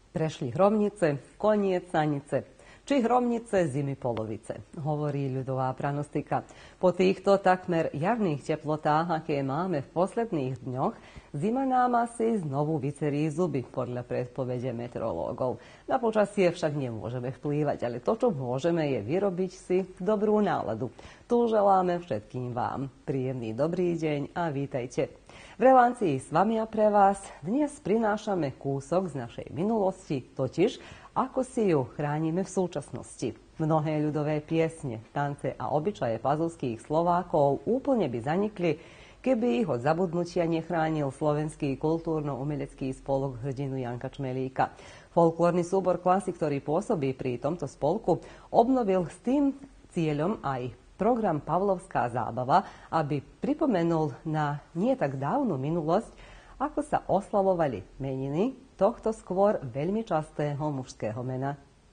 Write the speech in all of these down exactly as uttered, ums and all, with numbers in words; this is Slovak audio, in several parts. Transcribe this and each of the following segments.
Prešli hromnice, koniec sanice. Či hromnice, zimy polovice, hovorí ľudová pranostika. Po týchto takmer jarných teplotách, aké máme v posledných dňoch, zima nám asi znovu vycerí zuby, podľa predpovede meteorológov. Na počasie však nemôžeme vplývať, ale to, čo môžeme, je vyrobiť si dobrú náladu. Tu želáme všetkým vám príjemný dobrý deň a vítajte. V relácii s vami a pre vás dnes prinášame kúsok z našej minulosti, totiž ako si ju chránime v súčasnosti. Mnohé ľudové piesne, tance a obyčaje pazovských Slovákov úplne by zanikli, keby ich od zabudnutia nechránil Slovenský kultúrno-umelecký spolok hrdinu Janka Čmelíka. Folklórny súbor Klasy, ktorý pôsobí pri tomto spolku, obnovil s tým cieľom aj program Pavlovská zábava, aby pripomenul na nie tak dávnu minulosť, ako sa oslavovali meniny tohto skôr veľmi častého mužského mena.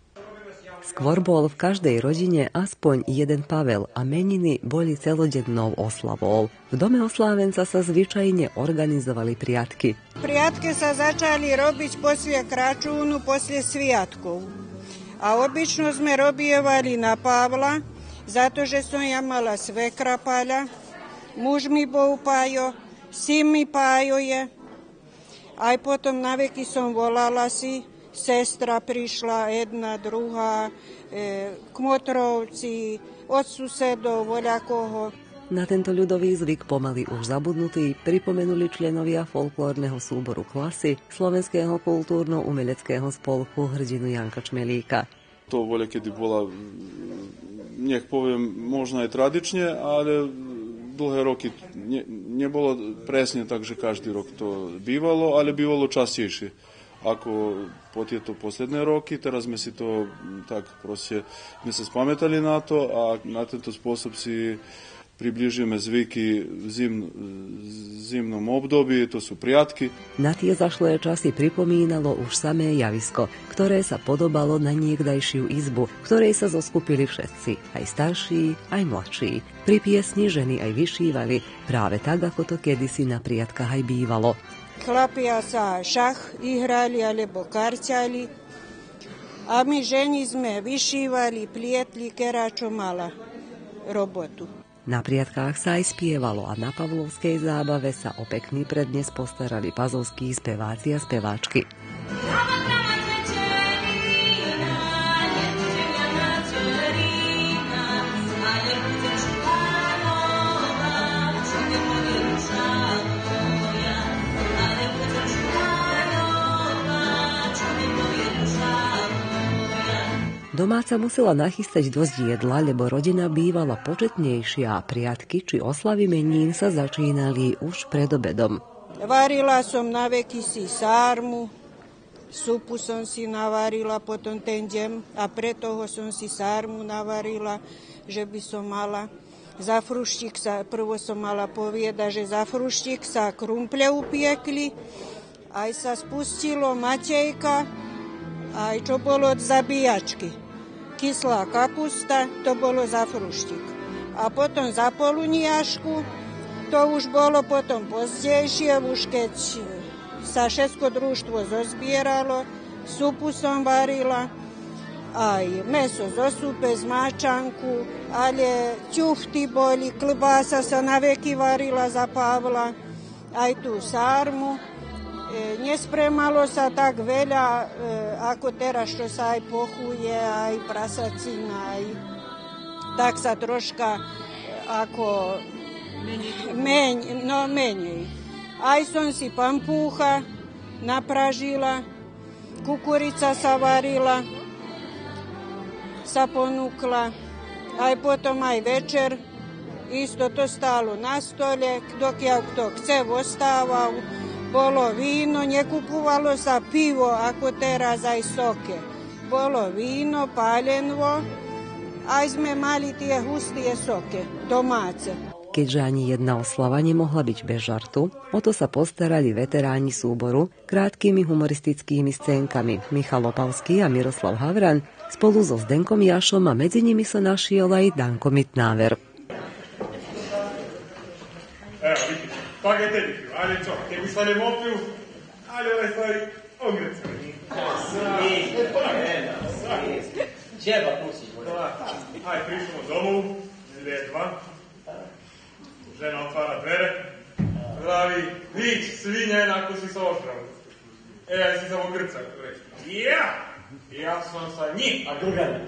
Skôr bol v každej rodine aspoň jeden Pavel a meniny boli celodennou oslavou. V dome oslávenca sa zvyčajne organizovali priatky. Priatky sa začali robiť posle kračúnu, posle sviatkov. A obyčno sme robievali na Pavla, za to, že som ja mala svekra Paľa, muž mi bol Pájo, syn mi Pájo je. Aj potom na veky som volala si, sestra prišla, jedna, druhá, e, kmotrovci, od susedov, voľakoho. Na tento ľudový zvyk pomaly už zabudnutý pripomenuli členovia folklórneho súboru Klasy Slovenského kultúrno-umeleckého spolku hrdinu Janka Čmelíka. To voľakedy bola, nech poviem, možno aj tradične, ale dlhé roky ne, nebolo presne tak, že každý rok to bývalo, ale bývalo častejšie ako po tieto posledné roky. Teraz sme si to tak proste, sme sa spamätali na to a na tento spôsob si približíme zvyky v zim, zimnom období, to sú priatky. Na tie zašlé časy pripomínalo už samé javisko, ktoré sa podobalo na niekdajšiu izbu, v ktorej sa zoskupili všetci, aj starší, aj mladší. Pri piesni ženy aj vyšívali, práve tak, ako to kedysi na priatkách aj bývalo. Chlapia sa šach ihrali alebo karťali a my ženy sme vyšívali, plietli, kera čo mala robotu. Na priatkách sa aj spievalo a na Pavlovskej zábave sa o pekný prednes postarali pazovskí speváci a speváčky. Domáca musela nachystať dosť jedla, lebo rodina bývala početnejšia a priatky či oslavy menín sa začínali už pred obedom. Varila som na veky si sármu, supu som si navarila potom ten deň a pre toho som si sármu navarila, že by som mala. Za fruštík sa, prvo som mala poviedať, že za fruštík sa krumple upiekli, aj sa spustilo matejka, aj čo bolo od zabíjačky. Kyslá kapusta, to bolo za fruštík. A potom za poluniašku, to už bolo potom pozdejšie, už keď sa všetko družstvo zozbieralo, supu som varila, aj meso zo súpe, z máčanku, ale ťufty boli, klbása sa na veky varila za Pavla, aj tú sármu. E, nespremalo sa tak veľa, e, ako teraz, čo sa aj pochuje, aj prasacina, aj tak sa troška e, ako menej, no menej. Aj som si pampúcha napražila, kukurica sa varila, sa ponúkla, aj potom aj večer, isto to stálo na stole, dokiaľ kto chce, ostával. Bolo víno, nekupovalo sa pivo, ako teraz aj soke. Bolo víno, pálenvo, aj sme mali tie hustie soke, domáce. Keďže ani jedna oslava nemohla byť bez žartu, o to sa postarali veteráni súboru krátkými humoristickými scénkami Michal Opavský a Miroslav Havran spolu so Zdenkom Jašom a medzi nimi sa našiel aj Danko Mitnáver. Evo, vidite, spaghetti, ale čo, keby sa nemopil, ale aj sa aj ogrec. Teba pustiť. Aj prišlo domov, lietva. Žena otvára dvere. Vraví, nič, svine, ako si sa ošral. E, aj si sa ogrca. Ja! Ja som sa ni. A druga ne.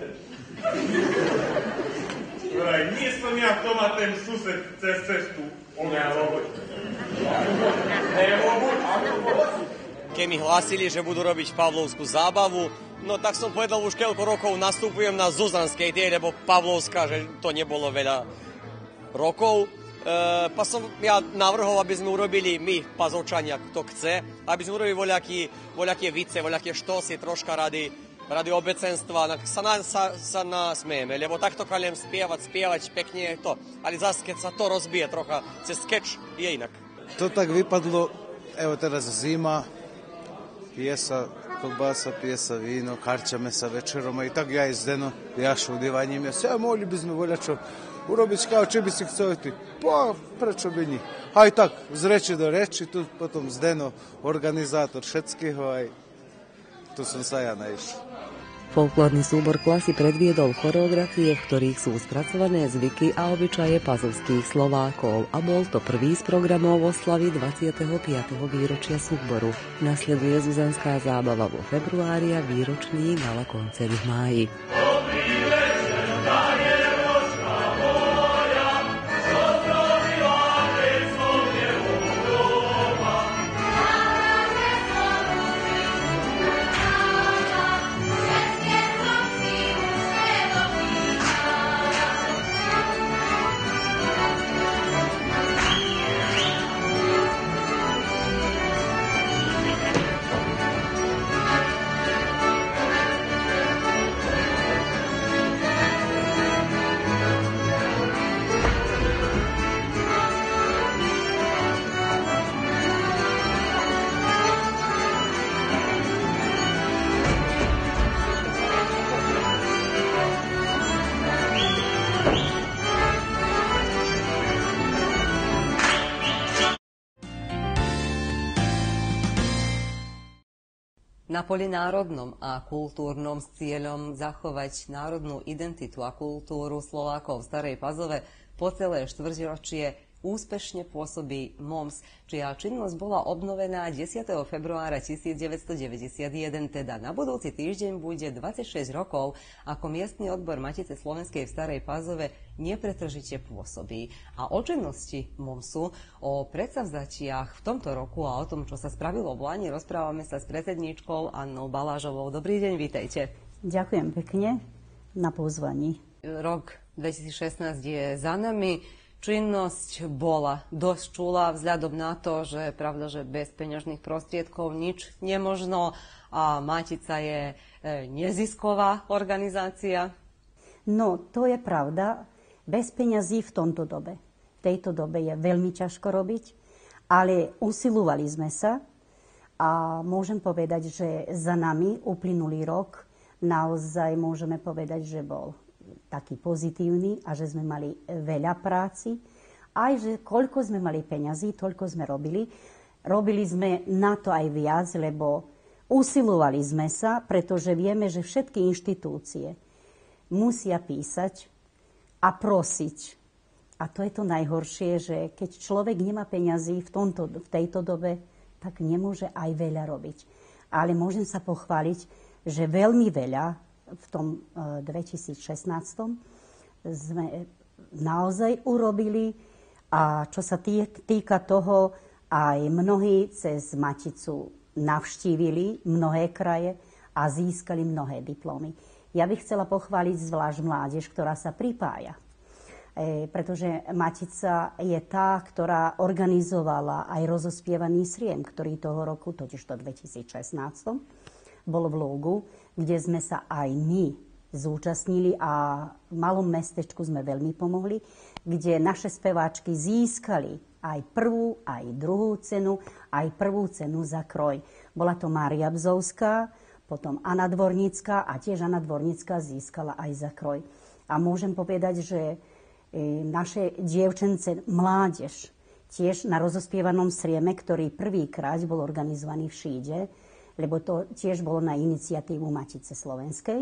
Vraví, nisam ja to ma ten sused cez cestu. Ne mogu. Ne mogu. Keď mi hlásili, že budú robiť Pavlovskú zábavu, no tak som povedal, už koľko rokov nastupujem na Zuzanskej, tie, lebo Pavlovská, že to nebolo veľa rokov. E, pa som ja navrhol, aby sme urobili my, Pazovčania, kto chce, aby sme urobili voľaký, voľaké vice, voľaké štosy, troška rady, rady obecenstva, sa, na, sa, sa nasmejeme, lebo takto kaliem spievať, spievať pekne je to, ale zase, keď sa to rozbije trocha, cez sketch je inak. To tak vypadlo, evo teraz zima, pije sa kolbasa, pije sa víno, karčame sa večerom i tak ja i Zdeno jašu u divanji mjesto. Ja mogli bi smo voljačo urobić kao či bi si chceo ti. Pa, prečo bi njih. A i tak, z reči do reči, tu potom Zdeno, organizátor všetkých, aj tu som sa ja naišao. Folklórny súbor Klasy predviedol choreografie, v ktorých sú spracované zvyky a obyčaje pazovských Slovákov a bol to prvý z programov oslavy dvadsiateho piateho výročia súboru. Nasleduje Zuzanská zábava vo februári a výročný gala koncert v máji. Na poli národnom a kultúrnom s cieľom zachovať národnú identitu a kultúru Slovákov v Starej Pazove po celé štvrťročie úspešne pôsobí em o em es, čia činnosť bola obnovená desiateho februára tisícdeväťstodeväťdesiatjeden, teda na budúci týždeň bude dvadsaťšesť rokov, ako miestny odbor Matice slovenskej v Starej Pazove nepretržite pôsobí. A o činnosti em o em esu, o predsavzatiach v tomto roku a o tom, čo sa spravilo v Lani, rozprávame sa s predsedníčkou Annou Balážovou. Dobrý deň, vítajte. Ďakujem pekne na pozvaní. Rok dvetisícšestnásť je za nami. Činnosť bola dosť čulá vzhľadom na to, že pravda, že bez peňažných prostriedkov nič nemožno a Matica je e, nezisková organizácia. No, to je pravda. Bez peňazí v tomto dobe. V tejto dobe je veľmi ťažko robiť, ale usilovali sme sa a môžem povedať, že za nami uplynulý rok naozaj môžeme povedať, že bol taký pozitívny a že sme mali veľa práci. Aj, že koľko sme mali peňazí, toľko sme robili. Robili sme na to aj viac, lebo usilovali sme sa, pretože vieme, že všetky inštitúcie musia písať a prosiť. A to je to najhoršie, že keď človek nemá peňazí v, tomto, v tejto dobe, tak nemôže aj veľa robiť. Ale môžem sa pochváliť, že veľmi veľa v tom dvetisícšestnásť sme naozaj urobili a čo sa týka toho, aj mnohí cez Maticu navštívili mnohé kraje a získali mnohé diplomy. Ja bych chcela pochváliť zvlášť mládež, ktorá sa pripája. E, pretože Matica je tá, ktorá organizovala aj rozospievaný sriem, ktorý toho roku, totiž to dvetisícšestnásť, bol v Lúgu, kde sme sa aj my zúčastnili a v malom mestečku sme veľmi pomohli, kde naše speváčky získali aj prvú, aj druhú cenu, aj prvú cenu za kroj. Bola to Mária Bzovská, potom Anna Dvornická a tiež Anna Dvornická získala aj za kroj. A môžem povedať, že naše dievčence mládež tiež na rozospievanom srieme, ktorý prvýkrát bol organizovaný v Šíde, lebo to tiež bolo na iniciatívu Matice slovenskej,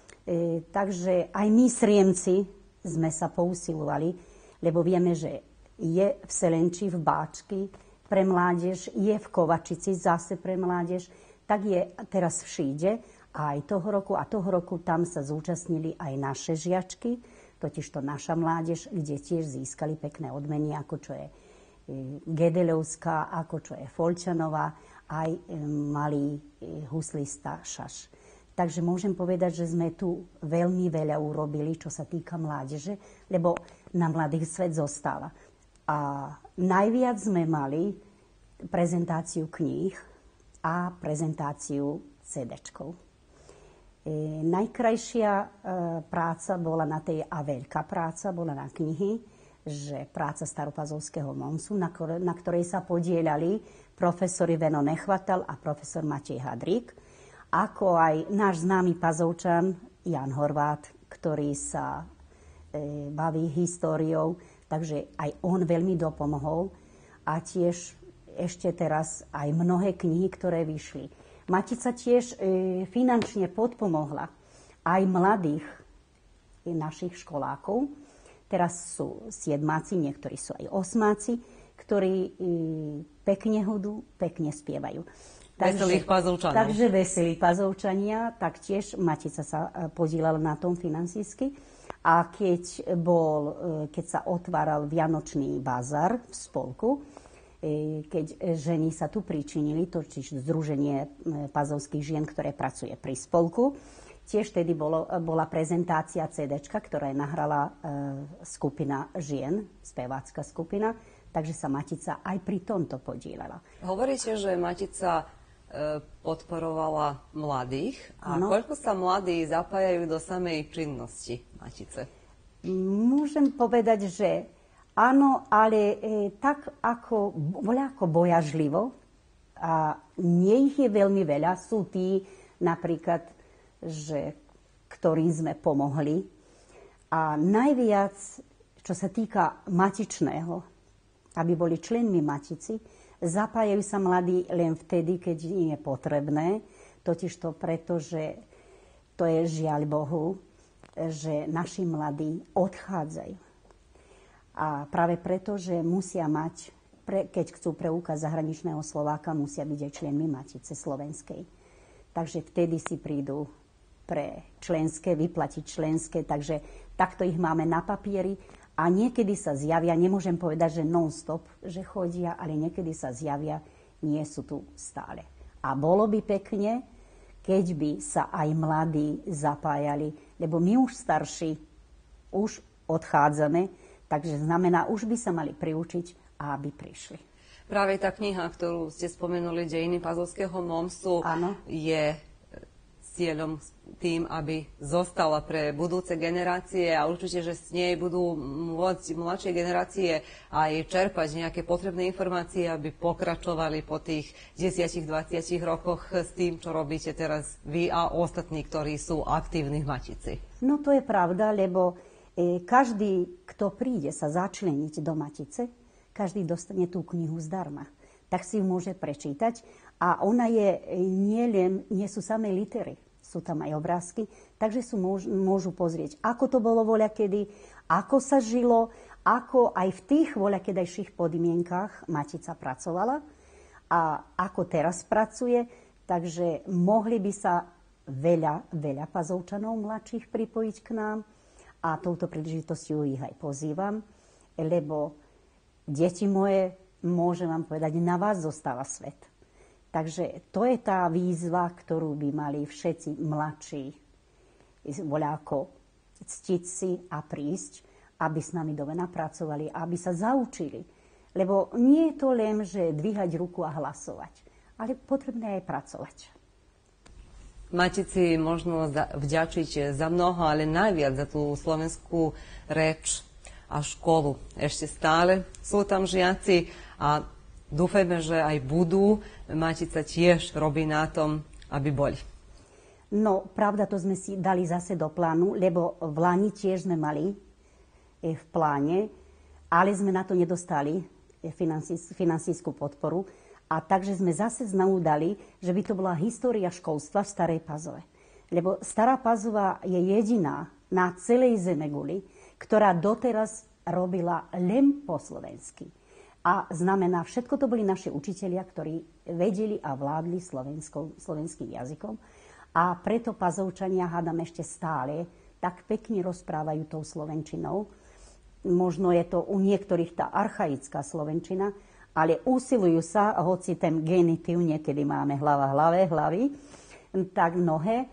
E, takže aj my, Sriemci, sme sa pousilovali, lebo vieme, že je v Selenči, v Báčky pre mládež, je v Kovačici zase pre mládež, tak je teraz v Šíde a aj toho roku, a toho roku tam sa zúčastnili aj naše žiačky, totižto naša mládež, kde tiež získali pekné odmeny, ako čo je Gedeľovská, ako čo je Folčanová, aj malý huslista Šaš. Takže môžem povedať, že sme tu veľmi veľa urobili, čo sa týka mládeže, lebo na mladých svet zostáva. A najviac sme mali prezentáciu kníh a prezentáciu cé déčkov. E, najkrajšia e, práca bola na tej, a veľká práca bola na knihy, že práca Staropazovského Monsu, na, na ktorej sa podielali profesori Veno Nechvatal a profesor Matej Hadrík, ako aj náš známy pazovčan Jan Horvát, ktorý sa e, baví históriou, takže aj on veľmi dopomohol a tiež ešte teraz aj mnohé knihy, ktoré vyšli. Matica tiež e, finančne podpomohla aj mladých e, našich školákov. Teraz sú siedmáci, niektorí sú aj osmáci, ktorí e, pekne hudú, pekne spievajú. Veselých pazovčanov. Takže veselí pazovčania, taktiež Matica sa podílala na tom finansísky. A keď, bol, keď sa otváral Vianočný bazar v spolku, keď ženy sa tu pričinili, totiž Združenie pazovských žien, ktoré pracuje pri spolku, tiež tedy bolo, bola prezentácia cé déčka, ktorá nahrala skupina žien, spevácka skupina, takže sa Matica aj pri tomto podílela. Hovoríte, že Matica podporovala mladých. A ano. Koľko sa mladí zapájajú do samej činnosti Matice? Môžem povedať, že áno, ale e, tak ako, voľako bojažlivo. A nie ich je veľmi veľa. Sú tí napríklad, že, ktorým sme pomohli. A najviac, čo sa týka matičného, aby boli členmi Matici, zapájajú sa mladí len vtedy, keď nie je potrebné. Totižto preto, že to je žiaľ Bohu, že naši mladí odchádzajú. A práve preto, že musia mať, pre, keď chcú preukázať zahraničného Slováka, musia byť aj členmi Matice slovenskej. Takže vtedy si prídu pre členské, vyplatiť členské. Takže takto ich máme na papieri. A niekedy sa zjavia, nemôžem povedať, že non-stop, že chodia, ale niekedy sa zjavia, nie sú tu stále. A bolo by pekne, keď by sa aj mladí zapájali, lebo my už starší, už odchádzame, takže znamená, už by sa mali priučiť, aby prišli. Práve tá kniha, ktorú ste spomenuli, Dejiny pazovského Momsu, ano. Je cieľom tým, aby zostala pre budúce generácie a určite, že s nej budú môcť mladšie generácie aj čerpať nejaké potrebné informácie, aby pokračovali po tých desať dvadsať rokoch s tým, čo robíte teraz vy a ostatní, ktorí sú aktívni v Matici. No to je pravda, lebo e, každý, kto príde sa začleniť do Matice, každý dostane tú knihu zdarma. Tak si ju môže prečítať a ona je nie len, nie sú samé litery, sú tam aj obrázky, takže sú, môž, môžu pozrieť, ako to bolo voľakedy, ako sa žilo, ako aj v tých voľakedajších podmienkach Matica pracovala a ako teraz pracuje, takže mohli by sa veľa, veľa pazovčanov mladších pripojiť k nám a touto príležitosťou ich aj pozývam, lebo deti moje, môžem vám povedať, na vás zostáva svet. Takže to je tá výzva, ktorú by mali všetci mladší voľako ctiť si a prísť, aby s nami doma napracovali, aby sa zaučili. Lebo nie je to len, že dvíhať ruku a hlasovať, ale potrebné aj pracovať. Matici možno vďačiť za mnoho, ale najviac za tú slovenskú reč a školu. Ešte stále sú tam žiaci a dúfajme, že aj budú. Matica tiež robí na tom, aby boli. No, pravda, to sme si dali zase do plánu, lebo v Lani tiež sme mali v pláne, ale sme na to nedostali finansijskú podporu. A takže sme zase znovu dali, že by to bola história školstva v Starej Pazove. Lebo Stará Pazova je jediná na celej Zemeguli, ktorá doteraz robila len po slovensky. A znamená, všetko to boli naši učitelia, ktorí vedeli a vládli slovenským jazykom. A preto Pazovčania, hádam, ešte stále tak pekne rozprávajú tou slovenčinou. Možno je to u niektorých tá archaická slovenčina, ale usilujú sa, hoci ten genitív niekedy máme hlava, hlave, hlavy, tak mnohé, e,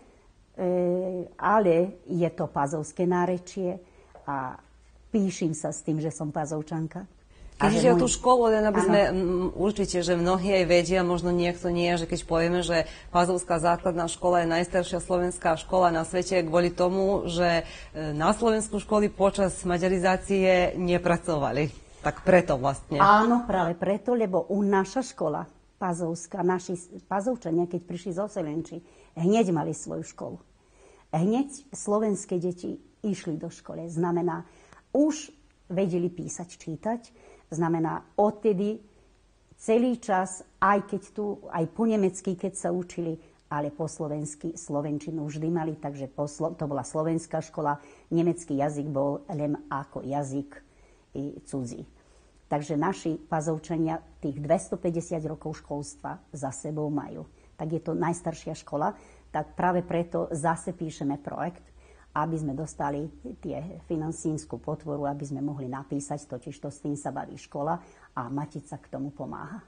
ale je to pazovské nárečie a píšim sa s tým, že som Pazovčanka. Keď ide o tú školu, len aby sme m, určite, že mnohí aj vedia, možno niekto nie, že keď povieme, že Pazovská základná škola je najstaršia slovenská škola na svete kvôli tomu, že na Slovensku školy počas maďarizácie nepracovali. Tak preto vlastne. Áno, práve preto, lebo u naša škola Pazovská, naši Pazovčania, keď prišli zo Selenči, hneď mali svoju školu. Hneď slovenské deti išli do školy. Znamená, už vedeli písať, čítať. Znamená, odtedy celý čas, aj keď tu, aj po nemecky, keď sa učili, ale po slovensky, slovenčinu vždy mali, takže po, to bola slovenská škola, nemecký jazyk bol len ako jazyk i cudzí. Takže naši Pazovčania tých dvestopäťdesiat rokov školstva za sebou majú. Tak je to najstaršia škola, tak práve preto zase píšeme projekt, aby sme dostali tie finansínsku potvoru, aby sme mohli napísať, totiž to s tým sa baví škola a Matica k tomu pomáha.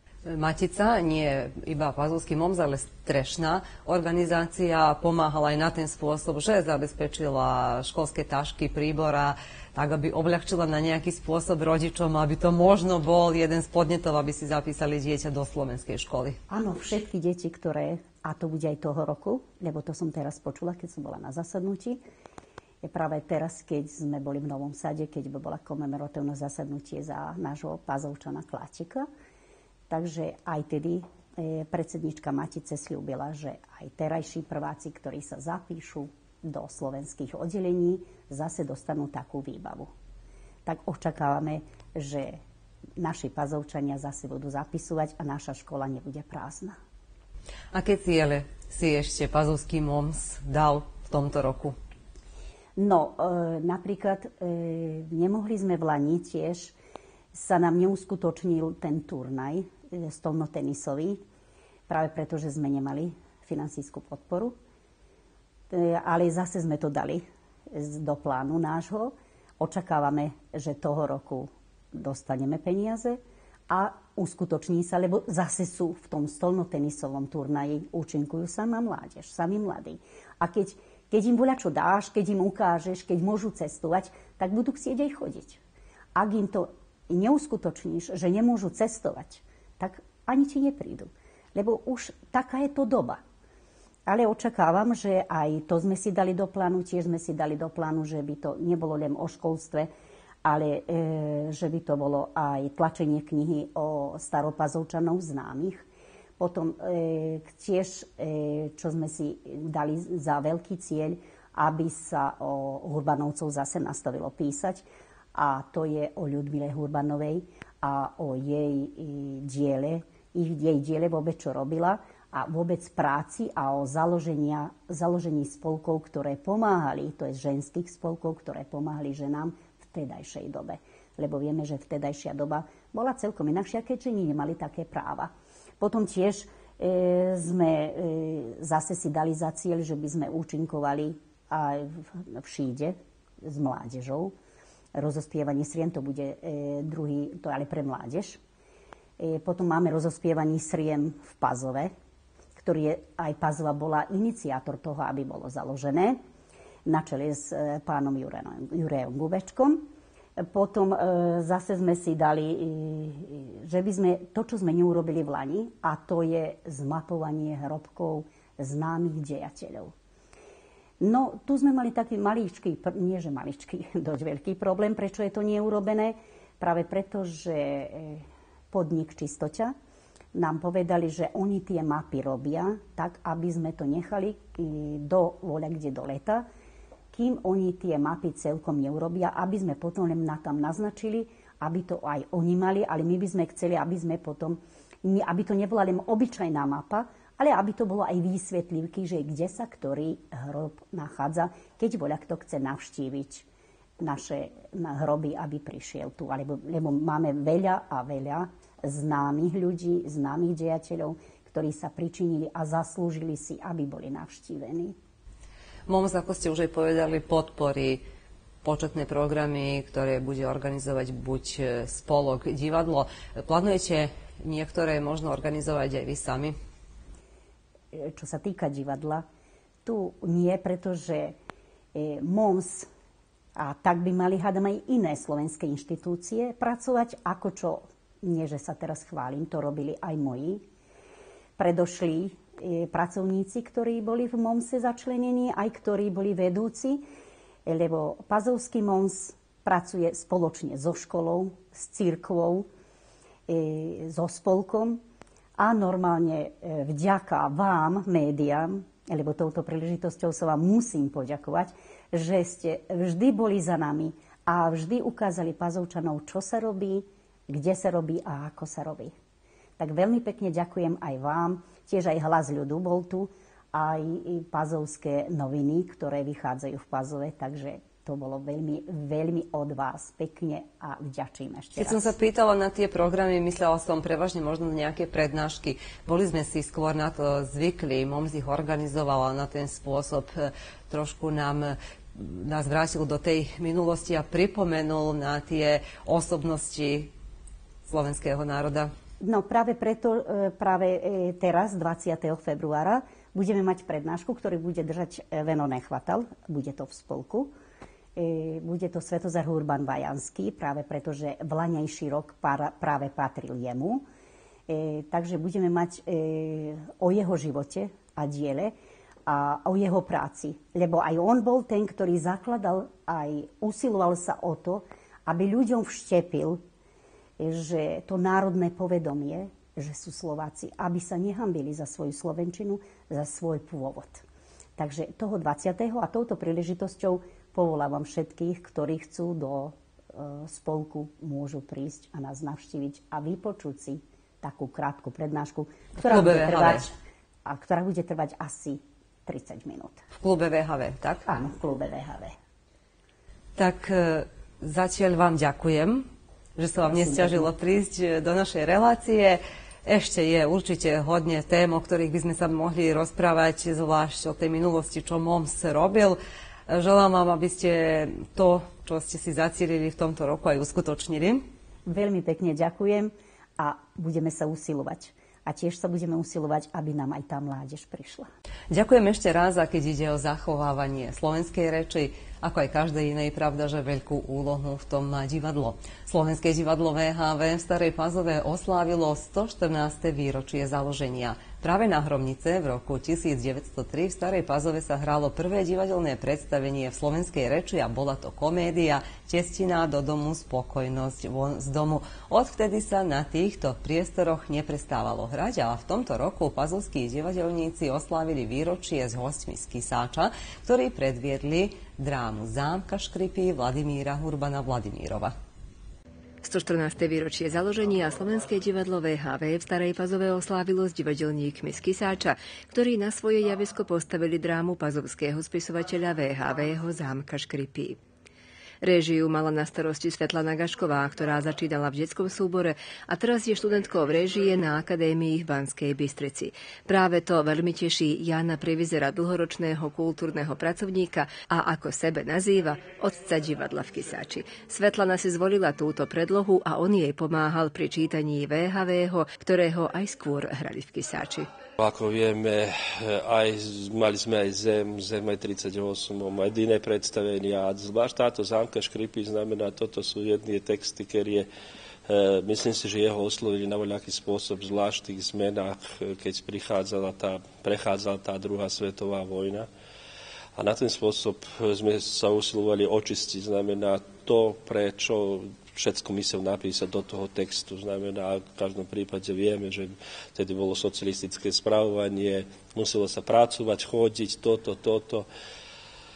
Matica nie je iba Pazovský MOMS, ale strešná organizácia, pomáhala aj na ten spôsob, že zabezpečila školské tašky, príbora, tak aby obľahčila na nejaký spôsob rodičom, aby to možno bol jeden z podnetov, aby si zapísali dieťa do slovenskej školy. Áno, všetky deti, ktoré, a to bude aj toho roku, lebo to som teraz počula, keď som bola na zasadnutí, je práve teraz, keď sme boli v Novom Sade, keď by bola komemoratívne zasadnutie za nášho Pazovčana Kláčika. Takže aj tedy e, predsednička Matice sľúbila, že aj terajší prváci, ktorí sa zapíšu do slovenských oddelení, zase dostanú takú výbavu. Tak očakávame, že naši Pazovčania zase budú zapisovať a naša škola nebude prázdna. Aké ciele si ešte Pazovský MOMS dal v tomto roku? No, e, napríklad e, nemohli sme v Lani tiež, sa nám neuskutočnil ten turnaj e, stolnotenisový, práve preto, že sme nemali finansijskú podporu. E, ale zase sme to dali do plánu nášho. Očakávame, že toho roku dostaneme peniaze a uskutoční sa, lebo zase sú v tom stolnotenisovom turnaji, účinkujú sama mládež, sami mladí. A keď, keď im voľačo dáš, keď im ukážeš, keď môžu cestovať, tak budú chcieť aj chodiť. Ak im to neuskutočníš, že nemôžu cestovať, tak ani ti neprídu. Lebo už taká je to doba. Ale očakávam, že aj to sme si dali do plánu, tiež sme si dali do plánu, že by to nebolo len o školstve, ale e, že by to bolo aj tlačenie knihy o staropazovčanov známych. Potom e, tiež, e, čo sme si dali za veľký cieľ, aby sa o Hurbanovcov zase nastavilo písať. A to je o Ľudmile Hurbanovej a o jej diele, ich, jej diele vôbec, čo robila a vôbec práci a o založenia, založení spolkov, ktoré pomáhali, to je ženských spolkov, ktoré pomáhali ženám v vtedajšej dobe. Lebo vieme, že vtedajšia doba bola celkom inakšia, keď ženy nemali také práva. Potom tiež e, sme e, zase si dali za cieľ, že by sme účinkovali aj v, v Šíde s mládežou. Rozospievanie srien, to bude e, druhý, to ale pre mládež. E, potom máme rozospievanie srien v Pazove, ktorý je, aj Pazova bola iniciátor toho, aby bolo založené, na čele s e, pánom Jurejom, Jurejom Gubečkom. Potom e, zase sme si dali, e, že by sme to, čo sme neurobili v Lani, a to je zmapovanie hrobkov známych dejateľov. No, tu sme mali taký maličký, nie že maličký, dosť veľký problém, prečo je to neurobené. Práve preto, že podnik Čistoťa nám povedali, že oni tie mapy robia tak, aby sme to nechali do voľa kde do leta, kým oni tie mapy celkom neurobia, aby sme potom len na tam naznačili, aby to aj oni mali, ale my by sme chceli, aby sme potom, aby to nebola len obyčajná mapa, ale aby to bolo aj výsvetlivky, že kde sa ktorý hrob nachádza, keď voľa kto chce navštíviť naše hroby, aby prišiel tu. Alebo, lebo máme veľa a veľa známych ľudí, známych dejateľov, ktorí sa pričinili a zaslúžili si, aby boli navštívení. MOMS, ako ste už aj povedali, podporí početné programy, ktoré bude organizovať buď spolok, divadlo. Plánujete niektoré možno organizovať aj vy sami? Čo sa týka divadla, tu nie, pretože MOMS, a tak by mali hádam aj iné slovenské inštitúcie, pracovať ako čo, nie že sa teraz chválim, to robili aj moji predošlí pracovníci, ktorí boli v MOMSe začlenení, aj ktorí boli vedúci, lebo Pazovský MOMS pracuje spoločne so školou, s cirkvou, so spolkom a normálne vďaka vám, médiám, lebo touto príležitosťou sa vám musím poďakovať, že ste vždy boli za nami a vždy ukázali Pazovčanov, čo sa robí, kde sa robí a ako sa robí. Tak veľmi pekne ďakujem aj vám, tiež aj Hlas ľudu bol tu, aj Pazovské noviny, ktoré vychádzajú v Pazove, takže to bolo veľmi, veľmi od vás pekne a vďačím ešte Keď raz. som sa pýtala na tie programy, myslela som prevažne možno nejaké prednášky. Boli sme si skôr na to zvykli, MOMS ich organizovala na ten spôsob, trošku nám nás vrátil do tej minulosti a pripomenul na tie osobnosti slovenského národa. No práve preto, práve teraz, dvadsiateho februára, budeme mať prednášku, ktorý bude držať Veno Nechvatal, bude to v spolku. Bude to Svetozar Urban Vajanský, práve preto, že vlaňajší rok práve patril jemu. Takže budeme mať o jeho živote a diele a o jeho práci. Lebo aj on bol ten, ktorý zakladal, aj usiloval sa o to, aby ľuďom vštepil, že to národné povedomie, že sú Slováci, aby sa nehambili za svoju slovenčinu, za svoj pôvod. Takže toho dvadsiateho a touto príležitosťou povolávam všetkých, ktorí chcú do e, spolku, môžu prísť a nás navštíviť a vypočuť si takú krátku prednášku, ktorá bude, trvať, a ktorá bude trvať asi tridsať minút. V klube vé há vé, tak? Áno, v klube vé há vé. Tak e, zatiaľ vám ďakujem, že sa vám nesťažilo prísť do našej relácie. Ešte je určite hodne tém, o ktorých by sme sa mohli rozprávať, zvlášť o tej minulosti, čo MOMS robil. Želám vám, aby ste to, čo ste si zacielili v tomto roku, aj uskutočnili. Veľmi pekne ďakujem a budeme sa usilovať. A tiež sa budeme usilovať, aby nám aj tá mládež prišla. Ďakujem ešte raz, a keď ide o zachovávanie slovenskej reči, ako aj každej inej, pravda, že veľkú úlohu v tom má divadlo. Slovenské divadlo vé há vé v Starej Pazove oslávilo stoštrnáste výročie založenia. Práve na Hromnice v roku tisícdeväťstotri v Starej Pazove sa hralo prvé divadelné predstavenie v slovenskej reči a bola to komédia Testina do domu, spokojnosť von z domu. Odvtedy sa na týchto priestoroch neprestávalo hrať a v tomto roku pazovskí divadelníci oslávili výročie s hosťmi z Kisáča, ktorí predviedli drámu Zámka Škripy Vladimíra Urbana Vladimírova. stoštrnáste výročie založenia Slovenské divadlo vé há vé v Starej Pazove oslávilo s divadelníkmi z Kisáča, ktorí na svoje javisko postavili drámu pazovského spisovateľa vé há vého Zámka Škripy. Réžiu mala na starosti Svetlana Gašková, ktorá začínala v detskom súbore a teraz je študentkou v réžie na Akadémii v Banskej Bystrici. Práve to veľmi teší Jána Privizera, dlhoročného kultúrneho pracovníka a ako sebe nazýva, otca divadla v Kisáči. Svetlana si zvolila túto predlohu a on jej pomáhal pri čítaní vé há vého, ktorého aj skôr hrali v Kisáči. Ako vieme, aj, mali sme aj Zem, Zem aj tridsaťosem, aj iné predstavenia. A zvlášť táto Zámka Škripy znamená, toto sú jedné texty, ktoré, myslím si, že jeho oslovili na voľaký spôsob, zvlášť v tých zmenách, keď prichádzala tá, prechádzala tá druhá svetová vojna. A na ten spôsob sme sa usilovali očistiť, znamená to, prečo všetko musel napísať do toho textu. Znamená, v každom prípade vieme, že vtedy bolo socialistické spravovanie, muselo sa pracovať, chodiť, toto, toto.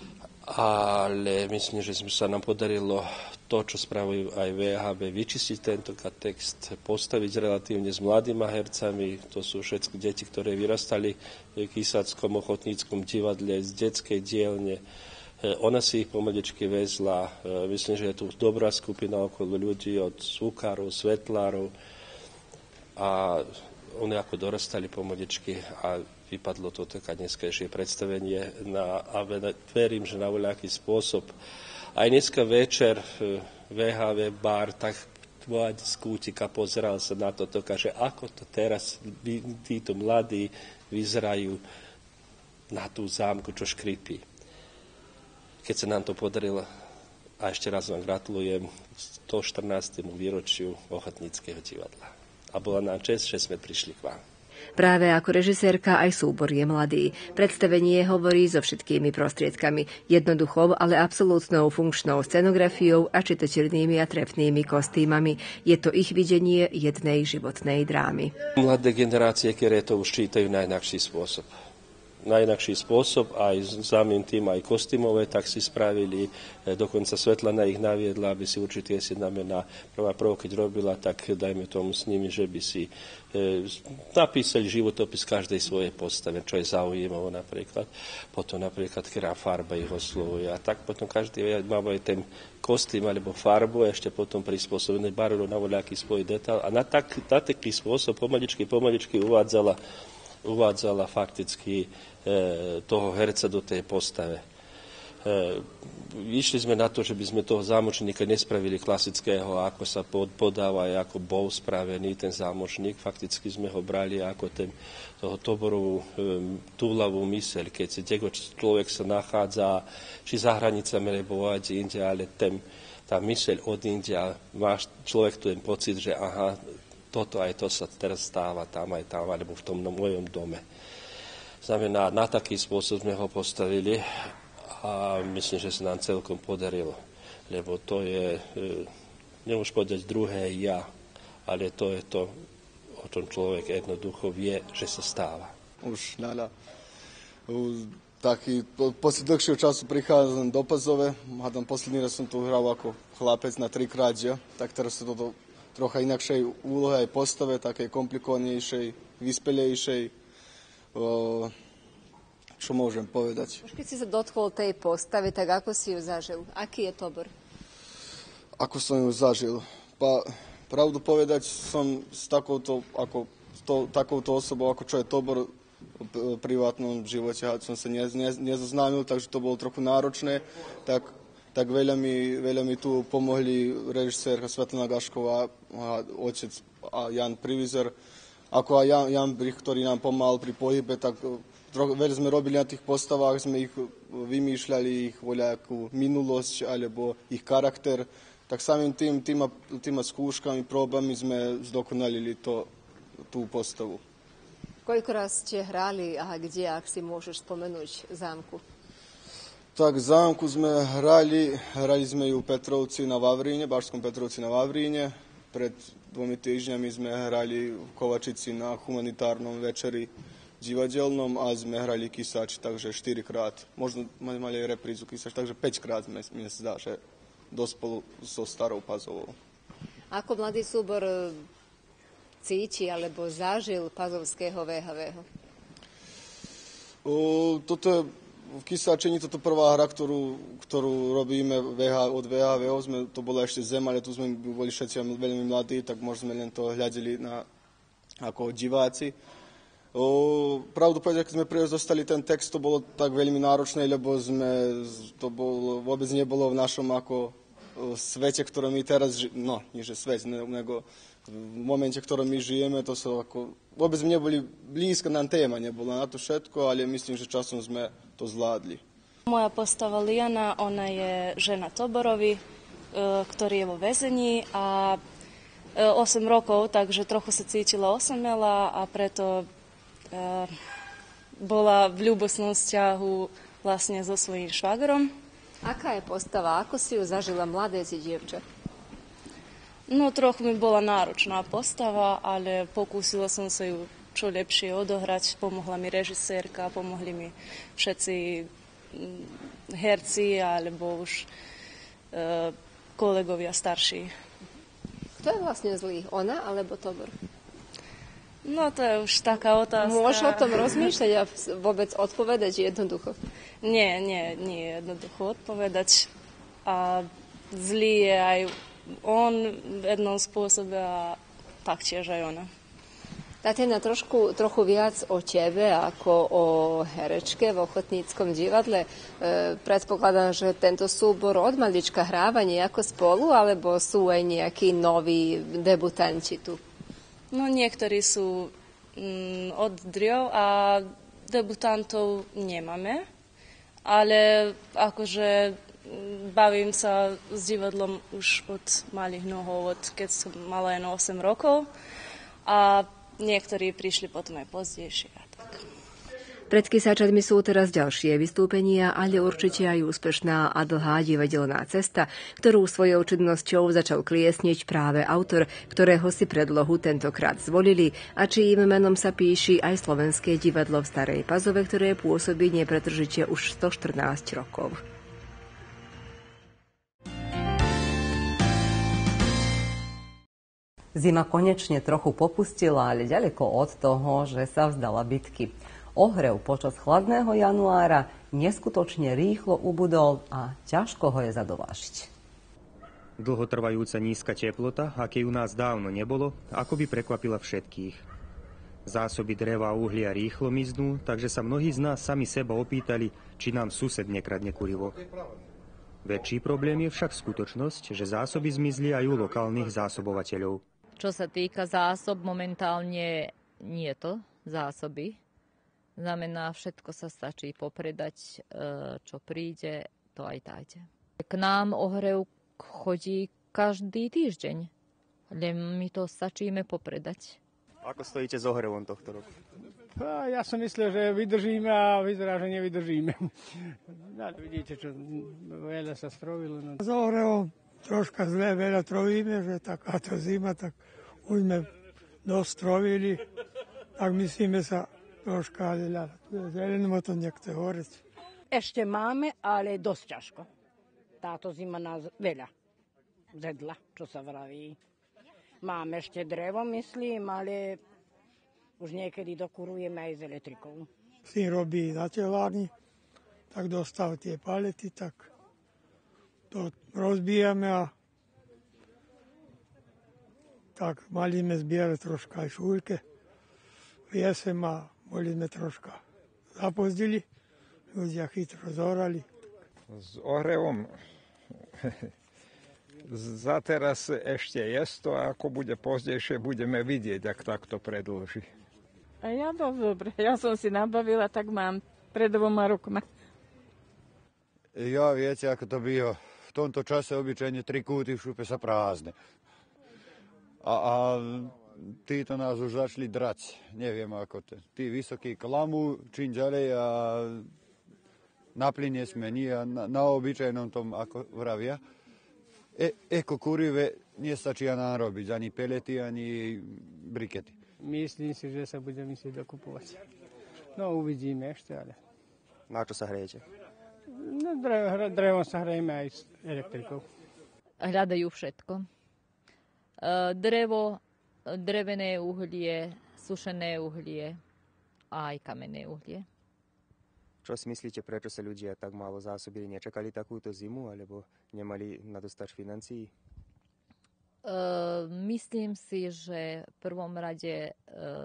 ale myslím, že sa nám podarilo to, čo spravujú aj vé há vé, vyčistiť tento text, postaviť relatívne s mladými hercami. To sú všetky deti, ktoré vyrastali v Kisáckom ochotníckom divadle z detskej dielne. Ona si ich pomaličky vezla. Myslím, že je tu dobrá skupina okolo ľudí od zvukárov, svetlárov. A oni ako dorastali pomaličky a vypadlo to také dneskajšie predstavenie na, a verím, že na voľaký spôsob. Aj dneska večer vé há vé bar tak tvojať z kútika pozeral sa na to, že ako to teraz títo mladí vyzerajú na tú zámku, čo škripí. Keď sa nám to podarilo, a ešte raz vám gratulujem, stoštrnástemu výročiu Ochotníckeho divadla. A bola nám čest, že sme prišli k vám. Práve ako režisérka aj súbor je mladý. Predstavenie hovorí so všetkými prostriedkami. Jednoduchou, ale absolútnou funkčnou scenografiou a čitateľnými a trefnými kostýmami. Je to ich videnie jednej životnej drámy. Mladé generácie, ktoré to už čítajú na inakší spôsob. najinakší spôsob, aj samým tým aj kostýmové, tak si spravili, dokonca Svetlana ich naviedla, aby si určite si znamená prvá prv, keď robila, tak dajme tomu s nimi, že by si e, napísali životopis každej svojej postave, čo je zaujímavé napríklad. Potom napríklad, ktorá farba ich oslovuje. A tak potom každý má aj ten kostým alebo farbu, ešte potom prispôsobené barvou na voľaký svoj detail. A na, tak, na taký spôsob pomaličky, pomaličky uvádzala uvádzala fakticky e, toho herca do tej postave. E, išli sme na to, že by sme toho zámočníka nespravili klasického, ako sa pod, podáva, ako bol spravený ten zámočník. Fakticky sme ho brali ako ten, toho Toborovú e, túlavú myseľ, keď si človek sa nachádza či za hranicami, alebo inde, ale ten, tá myseľ od India, máš človek ten pocit, že aha, toto aj to sa teraz stáva tam aj tam, alebo v tom mojom dome. Znamená, na taký spôsob sme ho postavili a myslím, že sa nám celkom podarilo. Lebo to je, nemôžem povedať druhé ja, ale to je to, o čom človek jednoducho vie, že sa stáva. Už nada. Taký, po, posle dlhšieho času prichádzam do Pazove. Hádam, posledný raz som tu hral ako chlapec na trikrát, že? Tak teraz sa toto trocha inakšej úlohe aj postave, takej komplikovanejšej, vyspelejšej. O, čo môžem povedať? Už keď si sa dotkol tej postavy, tak ako si ju zažil? Aký je Tobor? Ako som ju zažil? Pa, pravdu povedať, som s takouto, ako, to, takouto osobou, ako čo je Tobor v privátnom živote, som sa ne, ne, nezoznámil, takže to bolo trochu náročné. Tak tak veľa mi, veľa mi tu pomohli režisérka Svetlana Gašková a otec a Jan Privizer, ako aj Jan, Jan Brich, ktorý nám pomáhal pri pohybe, tak troch, veľa sme robili na tých postavách, sme ich vymýšľali, ich voľakú minulosť alebo ich charakter, tak samým tým, týma, týma skúškami, próbami sme zdokonalili to, tú postavu. Koľko raz ste hrali a kde, ak si môžeš spomenúť zámku? Tak zámku sme hrali, hrali sme ju v Petrovci na Vavríne, Bašskom Petrovci na Vavríne. Pred dvomi týždňami sme hrali v Kovačici na humanitárnom večeri divadelnom a sme hrali Kisáč, takže štyrikrát. Možno mali aj reprízu Kisáč, takže päťkrát mi sa zdá, že dospolu so Starou Pazovou. Ako mladý súbor cíti alebo zažil pazovského vé há vé? O, toto je v Kisáčení toto prvá hra, ktorú, ktorú robíme vé há, od vé há vé, sme, to bola ešte zem, ale tu sme boli všetci veľmi mladí, tak možno sme len to hľadili na, ako diváci. O, pravdu povedať, keď sme prvý dostali ten text, to bolo tak veľmi náročné, lebo sme, to bol, vôbec nebolo v našom ako o, svete, ktorom my teraz, no, nie že svet, nego v momente, v ktorom my žijeme, to sa ako, vôbec neboli blízko nám téma, nebola na to všetko, ale myslím, že časom sme to zvládli. Moja postava Lijana, ona je žena Toborovi, ktorý je vo väzení a osem rokov, takže trochu sa cítila osamela a preto bola v ľúbosnom vzťahu vlastne so svojím švagrom. Aká je postava? Ako si ju zažila mladé si dievča? No, trochu mi bola náročná postava, ale pokúsila som sa ju čo lepšie odohrať. Pomohla mi režisérka, pomohli mi všetci herci alebo už uh, kolegovia starší. Kto je vlastne zlý? Ona alebo Tobor? No to je už taká otázka. Môžeš o tom rozmýšľať a vôbec odpovedať jednoducho? Nie, nie, nie je jednoducho odpovedať. A zlý je aj on v jednom spôsobe a taktiež aj ona. Tatiana, trošku, trochu viac o tebe ako o herečke v Ochotníckom divadle. E, predpokladám, že tento súbor od malička hráva nejako spolu, alebo sú aj nejakí noví debutanti tu? No niektorí sú mm, od driov a debutantov nemáme, ale akože bavím sa s divadlom už od malých nohov, od keď som mala len osem rokov a niektorí prišli potom aj pozdejšie. Pred Kisáčatmi sú teraz ďalšie vystúpenia, ale určite aj úspešná a dlhá divadelná cesta, ktorú svojou činnosťou začal kliesniť práve autor, ktorého si predlohu tentokrát zvolili a čím menom sa píši aj Slovenské divadlo v Starej Pazove, ktoré pôsobí nepretržite už stoštrnásť rokov. Zima konečne trochu popustila, ale ďaleko od toho, že sa vzdala bitky. Ohrev počas chladného januára neskutočne rýchlo ubudol a ťažko ho je zadovážiť. Dlhotrvajúca nízka teplota, akej u nás dávno nebolo, akoby prekvapila všetkých. Zásoby dreva a uhlia rýchlo miznú, takže sa mnohí z nás sami seba opýtali, či nám sused nekradne kurivo. Väčší problém je však skutočnosť, že zásoby zmizli aj u lokálnych zásobovateľov. Čo sa týka zásob, momentálne nie to zásoby. Znamená, všetko sa stačí popredať, čo príde, to aj dajte. K nám ohrev chodí každý týždeň, len my to stačíme popredať. Ako stojíte s ohrevom tohto roku? Ja som myslel, že vydržíme a vyzerá, že nevydržíme. No, vidíte, čo veľa sa strovilo. No. S ohrevom troška zle veľa trovíme, že takáto zima, tak už sme dosť strovili, tak myslíme sa troška, ale zelenimo to nechce horieť. Ešte máme, ale dosť ťažko. Táto zima nás veľa zedla, čo sa vraví. Máme ešte drevo, myslím, ale už niekedy dokurujeme aj s elektrikou. Syn robí na telárni, tak dostal tie palety, tak to rozbijame a tak mali sme zbierať troška aj šúľke. Jesem a boli sme troška zapozdili, ľudia chytro zorali. S ohrevom za teraz ešte je to, a ako bude pozdejšie, budeme vidieť, ak takto predĺži. A ja to dobre, ja som si nabavila, tak mám pred dvoma rokma. Ja, viete, ako to býva. V tomto čase obyčajne tri kúty všupe sa prázdne. A, a títo nás už začali drať. Neviem, ako to. Tí vysokí klamu, čím ďalej a na plyne sme nie a na, na obyčajnom tom, ako vravia. E, eko kurive nestačia nám robiť, ani pelety, ani brikety. Myslím si, že sa budeme si dokupovať. No, uvidíme ešte, ale... Na čo sa hrejete? No, drevo, drevom sa hrejeme aj s elektrikou. Hľadajú všetko. Drevo, drevené uhlie, sušené uhlie a aj kamenné uhlie. Čo si myslíte, prečo sa ľudia tak málo zásobili? Nečakali takúto zimu, alebo nemali na dostač financií? Uh, myslím si, že v prvom rade uh,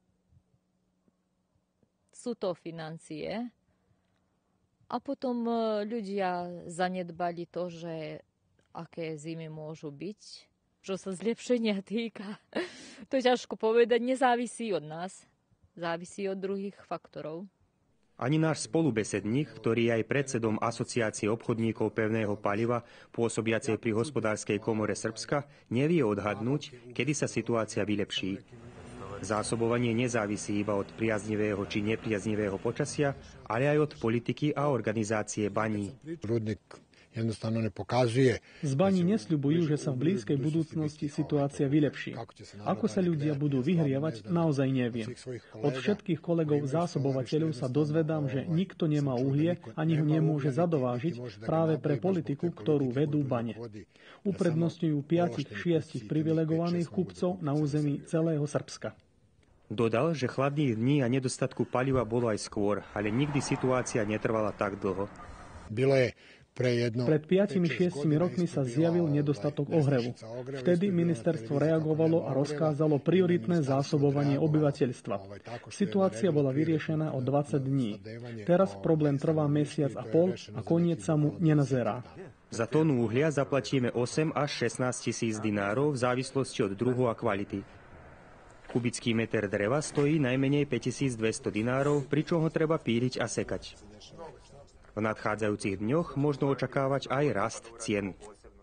sú to financie a potom uh, ľudia zanedbali to, že aké zimy môžu byť, čo sa zlepšenia týka. To je ťažko povedať, nezávisí od nás, závisí od druhých faktorov. Ani náš spolubesedník, ktorý je aj predsedom Asociácie obchodníkov pevného paliva, pôsobiacej pri hospodárskej komore Srbska, nevie odhadnúť, kedy sa situácia vylepší. Zásobovanie nezávisí iba od priaznivého či nepriaznivého počasia, ale aj od politiky a organizácie baní. Rudnik jednostavno ne pokazuje. Z baní nesľubujú, že sa v blízkej budúcnosti situácia vylepší. Ako sa ľudia budú vyhrievať, naozaj neviem. Od všetkých kolegov zásobovateľov sa dozvedám, že nikto nemá uhlie ani ho nemôže zadovážiť práve pre politiku, ktorú vedú bane. Uprednostňujú piatich šiestich privilegovaných kupcov na území celého Srbska. Dodal, že chladných dní a nedostatku paliva bolo aj skôr, ale nikdy situácia netrvala tak dlho. Bilo je pre jedno... Pred piatimi šiestimi rokmi sa zjavil nedostatok ohrevu. Vtedy ministerstvo reagovalo a rozkázalo prioritné zásobovanie obyvateľstva. Situácia bola vyriešená o dvadsať dní. Teraz problém trvá mesiac a pol a koniec sa mu nenazerá. Za tónu uhlia zaplatíme osem až šestnásť tisíc dinárov v závislosti od druhu a kvality. Kubický meter dreva stojí najmenej päťtisícdvesto dinárov, pričom ho treba píliť a sekať. V nadchádzajúcich dňoch možno očakávať aj rast cien.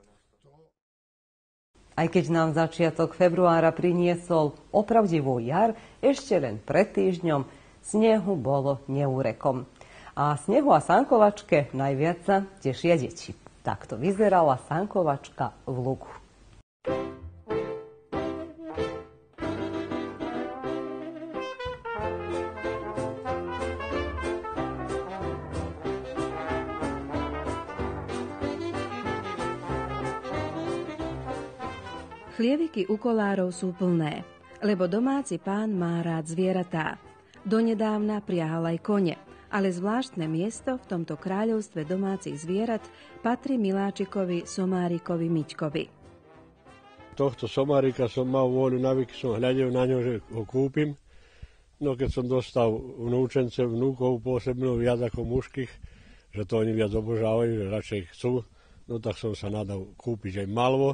Aj keď nám začiatok februára priniesol opravdivú jar, ešte len pred týždňom snehu bolo neúrekom. A snehu a sankovačke najviac sa tešia deti. Takto vyzerala sankovačka v Lugu. Chlieviky u kolárov sú plné, lebo domáci pán má rád zvieratá. Donedávna priahal aj kone, ale zvláštne miesto v tomto kráľovstve domácich zvierat patrí miláčikovi Somárikovi Miťkovi. Tohto Somárika som mal vôľu, navyky som hľadel na ňo, že ho kúpim. No keď som dostal vnúčence, vnúkov pôsobnú viac ako mužských, že to oni viac obožávajú, že radšej chcú, no tak som sa nadal kúpiť aj malvo.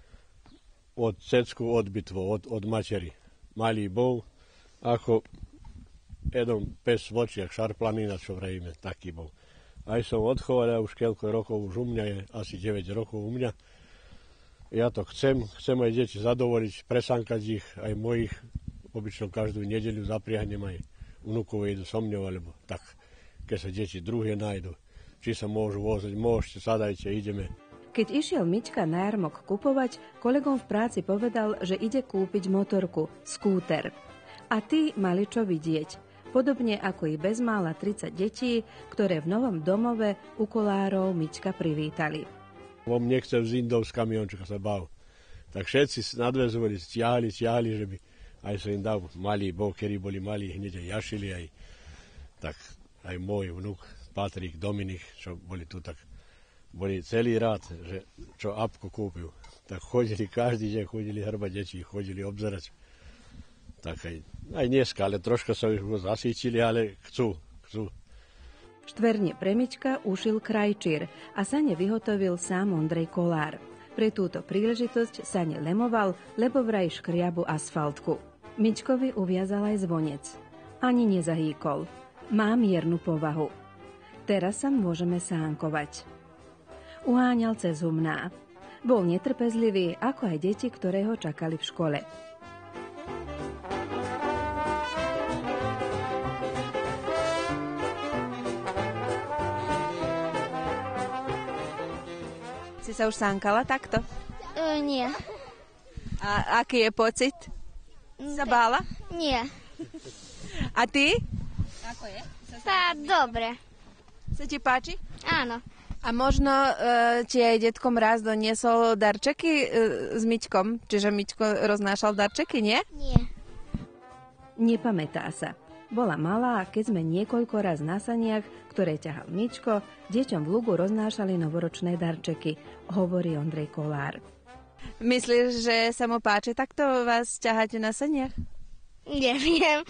Od cecku odbitvo, od, od materi. Malý bol, ako jeden pes v očiach, šarplanina, čo vrejme, taký bol. Aj som odchoval, a už keľko rokov, už u mňa je asi deväť rokov u mňa. Ja to chcem, chcem aj deti zadovoliť, presankať ich, aj mojich, obyčnou každú nedeľu zapriahnem aj vnúkov jedu so mňou, alebo tak, keď sa deti druhé nájdu. Či sa môžu vozať, môžete, sadajte, ideme. Keď išiel Miťka na jarmok kupovať, kolegom v práci povedal, že ide kúpiť motorku, skúter. A tí mali čo vidieť, podobne ako i bezmála tridsať detí, ktoré v novom domove u kolárov Miťka privítali. On nechcel z Indov z kamiončka sa bav. Tak všetci nadväzovali, stiahli, stiahli, že by aj sa im dal malý bol, ktorí boli malí, hneď aj jašili, aj, tak aj môj vnúk, Patrik, Dominik, čo boli tu, tak boli celý rád, že čo apku kúpil. Tak chodili každý deň, chodili hrbať deti, chodili obzerať. Tak aj, aj dneska, ale troška sa už zasíčili, ale chcú, chcú. Štverne pre Miťka ušil krajčír a sane vyhotovil sám Ondrej Kolár. Pre túto príležitosť sane lemoval, lebo vraj škriabu asfaltku. Miťkovi uviazal aj zvonec. Ani nezahýkol. Má miernu povahu. Teraz sa môžeme sánkovať. Uháňal cez humná. Bol netrpezlivý, ako aj deti, ktoré ho čakali v škole. Si sa už sánkala takto? Uh, nie. A aký je pocit? Si sa bála? Nie. A ty? Ako je? Tá, dobre. Sa ti páči? Áno. A možno uh, ti aj detko Mráz doniesol darčeky uh, s Miťkom? Čiže Miťko roznášal darčeky, nie? Nie. Nepamätá sa. Bola malá, keď sme niekoľko raz na saniach, ktoré ťahal Miťko, deťom v Lugu roznášali novoročné darčeky, hovorí Ondrej Kolár. Myslíš, že sa mu páči takto vás ťahať na saniach? Neviem.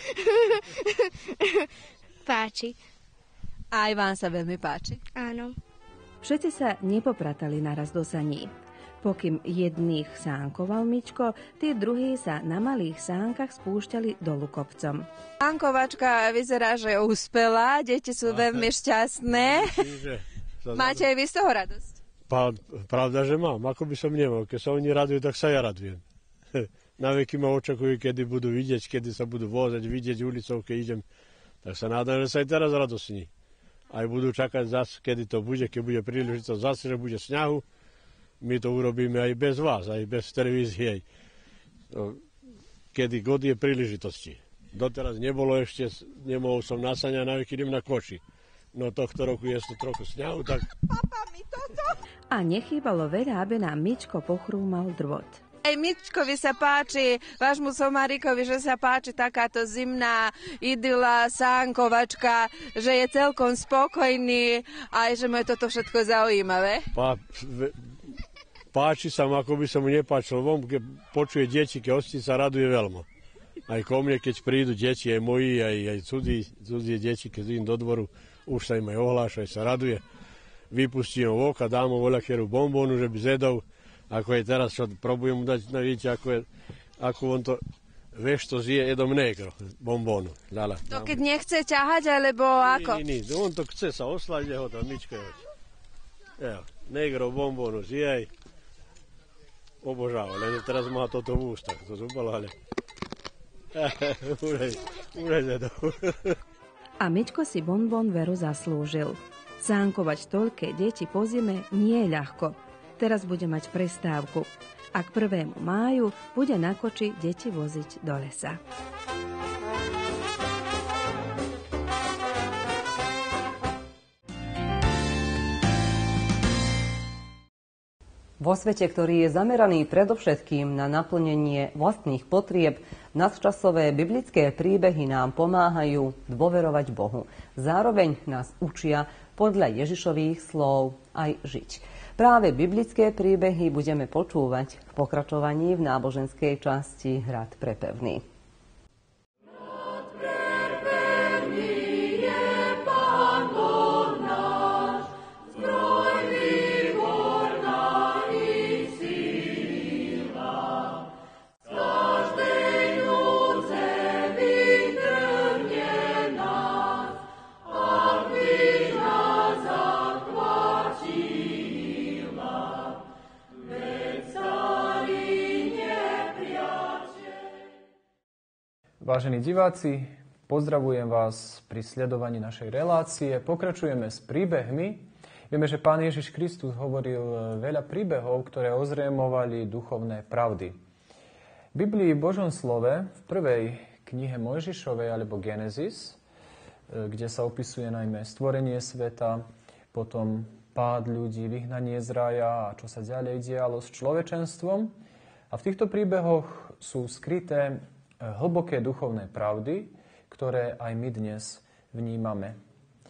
Páči. A aj vám sa veľmi páči? Áno. Všetci sa nepopratali naraz do saní. Pokým jedných sánkoval Miťko, tí druhí sa na malých sánkach spúšťali dolu kopcom. Sánkovačka vyzerá, že úspela, deti sú Aha. veľmi šťastné. Máte aj vy z toho radosť? Pravda, že mám. Ako by som nemal. Keď sa oni radujú, tak sa ja radujem. Na veky ma očakujú, kedy budú vidieť, kedy sa budú vozať, vidieť ulicou, keď idem. Tak sa nádam, že sa aj teraz radosní. aj budú čakať zase, kedy to bude, keď bude príležitosť zase, že bude sňahu. My to urobíme aj bez vás, aj bez televízie. Kedy god je príležitosti. Doteraz nebolo ešte, nemohol som na sania, navyky idem na koči. No tohto roku je to trochu sňahu, tak... A nechýbalo veľa, aby nám Mičko pochrúmal drôt. Aj Mičkovi sa páči, vášmu somárikovi, že sa páči takáto zimná idyla, sánkovačka, že je celkom spokojný a že mu je toto všetko zaujímavé. Pá, páči sa mu, ako by som mu nepáčil von, keď počuje deti, keď hostí sa raduje veľmi. Aj ko mne, keď prídu deti, aj moji, aj, aj cudzí, cudzie deti, keď idem do dvoru, už sa im aj ohláša, aj sa raduje. Vypustí ho v oka, dám mu voľakeru bombónu, že by zedol. Ako je teraz, čo probujem mu dať, no vidíte, ako, je, ako on to, vieš, to zje jedom negro, bombónu. Dala, to keď nechce ťahať, alebo ako? Nie, nie, on to chce sa oslať, jeho to Mička je. Evo, negro, bombónu, zje aj obožáva, len teraz má toto v ústach, to zúbalo, ale... A Mičko si bonbon veru zaslúžil. Sánkovať toľké deti po zime nie je ľahko. Teraz bude mať prestávku. A k prvému máju bude na koči deti voziť do lesa. Vo svete, ktorý je zameraný predovšetkým na naplnenie vlastných potrieb, nadčasové biblické príbehy nám pomáhajú dôverovať Bohu. Zároveň nás učia podľa Ježišových slov aj žiť. Práve biblické príbehy budeme počúvať v pokračovaní v náboženskej časti Hrad pre pevný. Vážení diváci, pozdravujem vás pri sledovaní našej relácie. Pokračujeme s príbehmi. Vieme, že Pán Ježiš Kristus hovoril veľa príbehov, ktoré ozrejmovali duchovné pravdy. V Biblii v Božom slove, v prvej knihe Mojžišovej alebo Genesis, kde sa opisuje najmä stvorenie sveta, potom pád ľudí, vyhnanie z raja a čo sa ďalej dialo s človečenstvom. A v týchto príbehoch sú skryté hlboké duchovné pravdy, ktoré aj my dnes vnímame.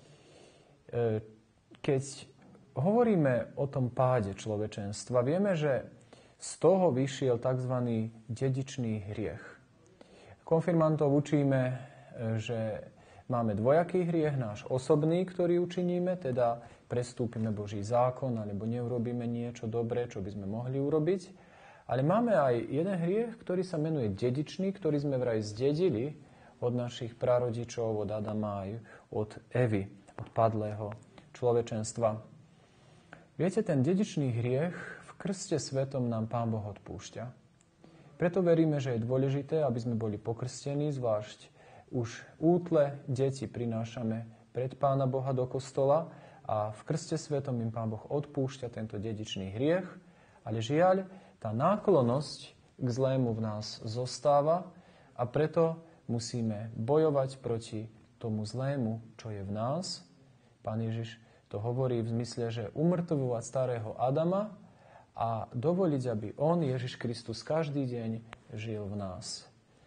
Keď hovoríme o tom páde človečenstva, vieme, že z toho vyšiel tzv. Dedičný hriech. Konfirmantov učíme, že máme dvojaký hriech, náš osobný, ktorý učiníme, teda prestúpime Boží zákon, alebo neurobíme niečo dobré, čo by sme mohli urobiť. Ale máme aj jeden hriech, ktorý sa menuje dedičný, ktorý sme vraj zdedili od našich prarodičov, od Adama aj od Evy, od padlého človečenstva. Viete, ten dedičný hriech v krste svetom nám Pán Boh odpúšťa. Preto veríme, že je dôležité, aby sme boli pokrstení, zvlášť už útle deti prinášame pred Pána Boha do kostola a v krste svetom im Pán Boh odpúšťa tento dedičný hriech, ale žiaľ, tá náklonnosť k zlému v nás zostáva a preto musíme bojovať proti tomu zlému, čo je v nás. Pán Ježiš to hovorí v zmysle, že umrtvovať starého Adama a dovoliť, aby on, Ježiš Kristus, každý deň žil v nás.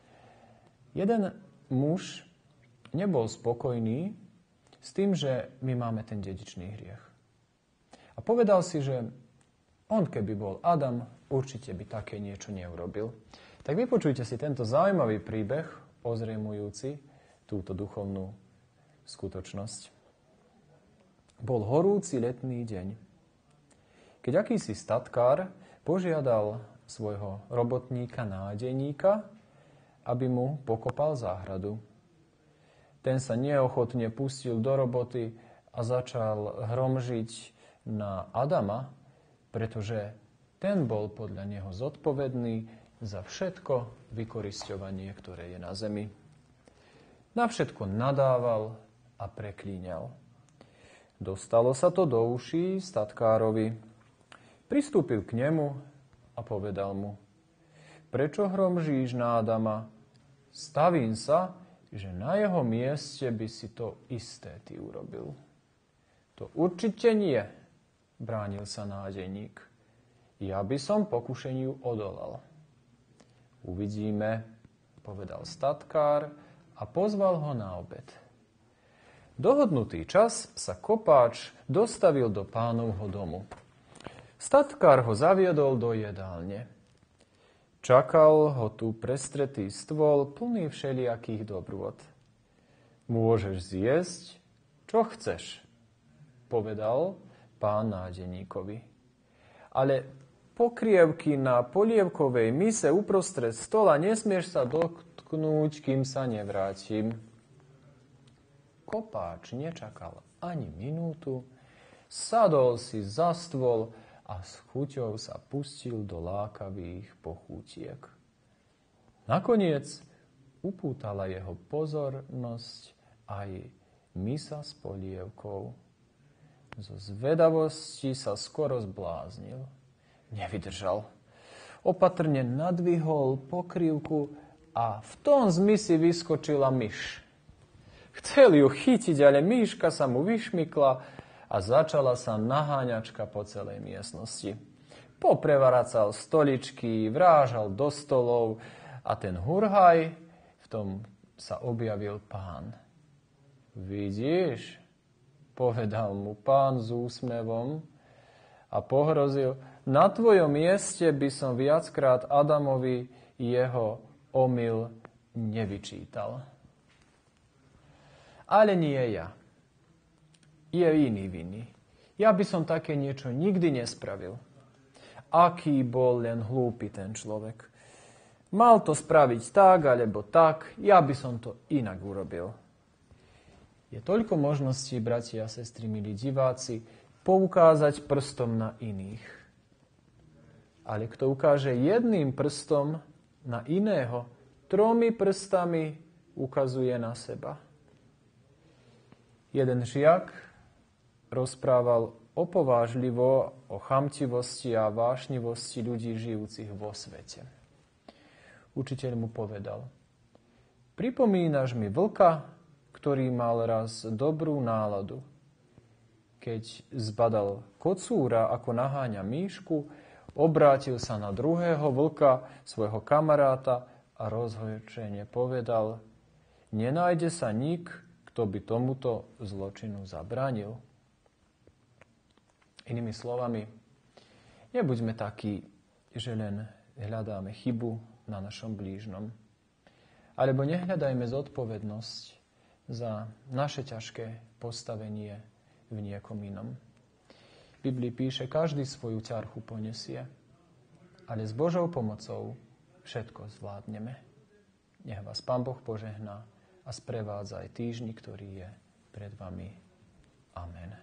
Jeden muž nebol spokojný s tým, že my máme ten dedičný hriech. A povedal si, že on, keby bol Adam, určite by také niečo neurobil. Tak vypočujte si tento zaujímavý príbeh, ozriemujúci túto duchovnú skutočnosť. Bol horúci letný deň, keď akýsi statkár požiadal svojho robotníka nádeníka, aby mu pokopal záhradu. Ten sa neochotne pustil do roboty a začal hromžiť na Adama, pretože ten bol podľa neho zodpovedný za všetko vykorisťovanie, ktoré je na zemi. Na všetko nadával a preklíňal. Dostalo sa to do uší statkárovi. Pristúpil k nemu a povedal mu: Prečo hromžíš na Adama? Stavím sa, že na jeho mieste by si to isté ty urobil. To určite nie, bránil sa nádeník. Ja by som pokušeniu odolal. Uvidíme, povedal statkár a pozval ho na obed. Dohodnutý čas sa kopáč dostavil do pánovho domu. Statkár ho zaviedol do jedálne. Čakal ho tu prestretý stôl plný všelijakých dobrôt. Môžeš zjesť, čo chceš, povedal pán nádeníkovi. Ale pokrievky na polievkovej mise uprostred stola nesmieš sa dotknúť, kým sa nevrátim. Kopáč nečakal ani minútu, sadol si za stôl a s chuťou sa pustil do lákavých pochútiek. Nakoniec upútala jeho pozornosť aj misa s polievkou. Zo zvedavosti sa skoro zbláznil. Nevydržal. Opatrne nadvihol pokrývku a v tom z misy vyskočila myš. Chcel ju chytiť, ale myška sa mu vyšmykla a začala sa naháňačka po celej miestnosti. Poprevaracal stoličky, vrážal do stolov a ten hurhaj, v tom sa objavil pán. Vidíš, povedal mu pán s úsmevom a pohrozil, na tvojom mieste by som viackrát Adamovi jeho omyl nevyčítal. Ale nie ja. Je iný vinný. Ja by som také niečo nikdy nespravil. Aký bol len hlúpy ten človek. Mal to spraviť tak, alebo tak, ja by som to inak urobil. Je toľko možností, bratia a sestry, milí diváci, poukázať prstom na iných. Ale kto ukáže jedným prstom na iného, tromi prstami ukazuje na seba. Jeden žiak rozprával opovážlivo o chamtivosti a vášnivosti ľudí žijúcich vo svete. Učiteľ mu povedal: Pripomínaš mi vlka, ktorý mal raz dobrú náladu. Keď zbadal kocúra, ako naháňa míšku, obrátil sa na druhého vlka, svojho kamaráta, a rozhorčene povedal: Nenájde sa nik, kto by tomuto zločinu zabránil. Inými slovami, nebuďme takí, že len hľadáme chybu na našom blížnom. Alebo nehľadajme zodpovednosť za naše ťažké postavenie v niekom inom. V Biblii píše, každý svoju ťarchu ponesie, ale s Božou pomocou všetko zvládneme. Nech vás Pán Boh požehná a sprevádza aj týždni, ktorý je pred vami. Amen.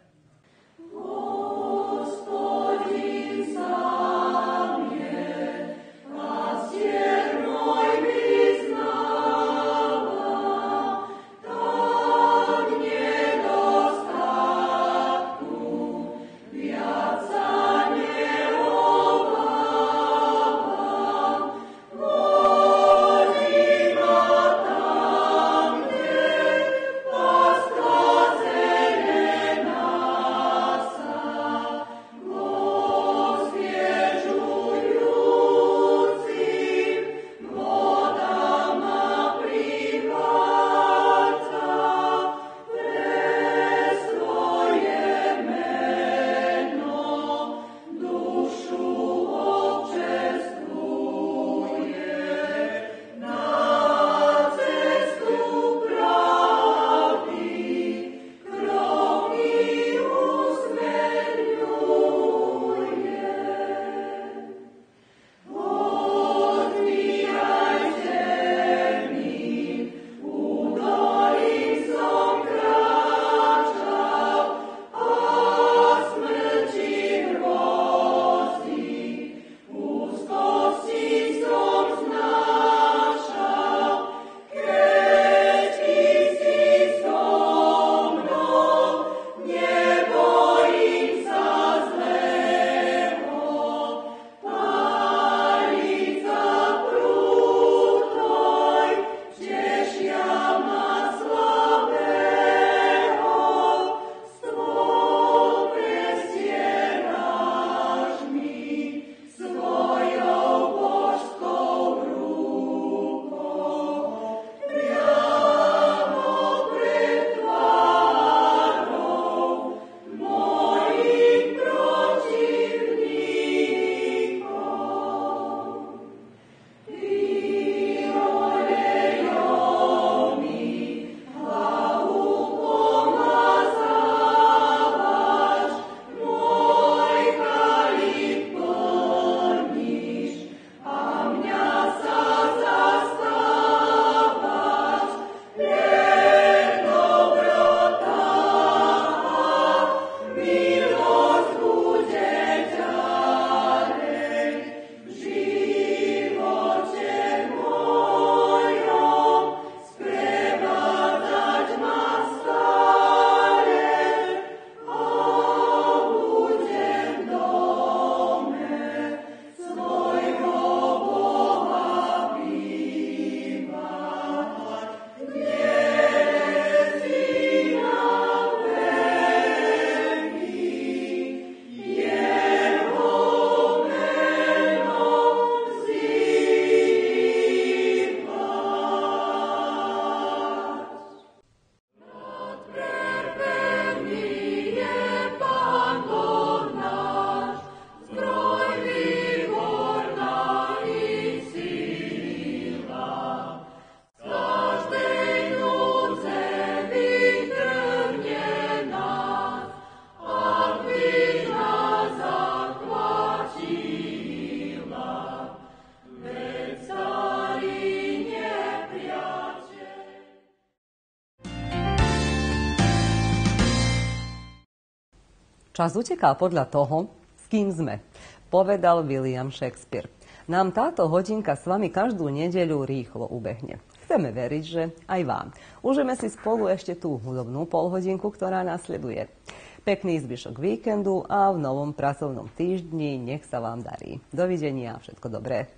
Čas uteká podľa toho, s kým sme, povedal William Shakespeare. Nám táto hodinka s vami každú nedeľu rýchlo ubehne. Chceme veriť, že aj vám. Užijeme si spolu ešte tú hudobnú polhodinku, ktorá nasleduje. Pekný zvyšok víkendu a v novom pracovnom týždni nech sa vám darí. Dovidenia a všetko dobré.